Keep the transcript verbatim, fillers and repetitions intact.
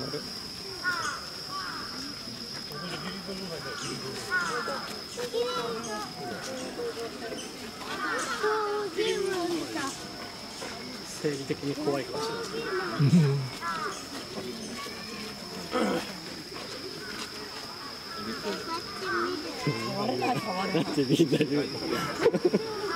生理的に怖いかもしれないですね。 変われない変われない。 だってみんな言うの。